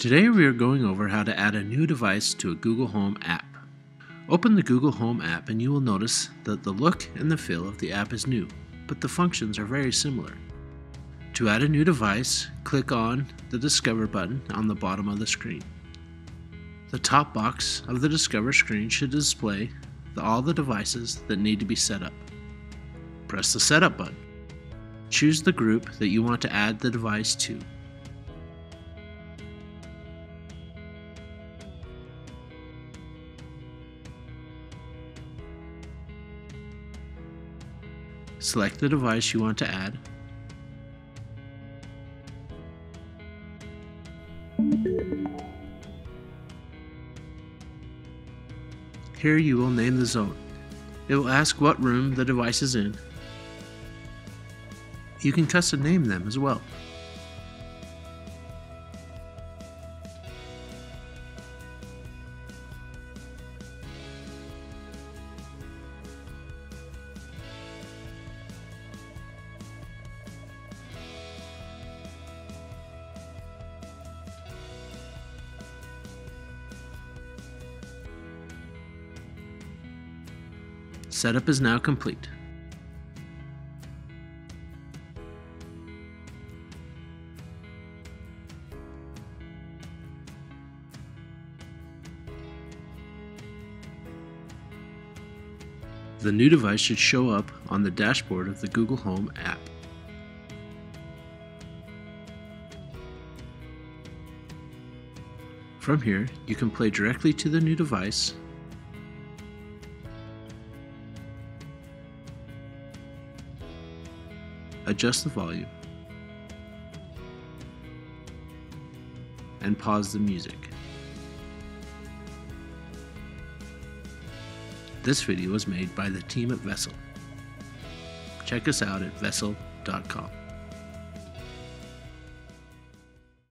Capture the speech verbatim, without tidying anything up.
Today we are going over how to add a new device to a Google Home app. Open the Google Home app and you will notice that the look and the feel of the app is new, but the functions are very similar. To add a new device, click on the Discover button on the bottom of the screen. The top box of the Discover screen should display the, all the devices that need to be set up. Press the Setup button. Choose the group that you want to add the device to. Select the device you want to add. Here you will name the zone. It will ask what room the device is in. You can custom name them as well. Setup is now complete. The new device should show up on the dashboard of the Google Home app. From here, you can play directly to the new device, adjust the volume, and pause the music. This video was made by the team at V S S L. Check us out at V S S L dot com.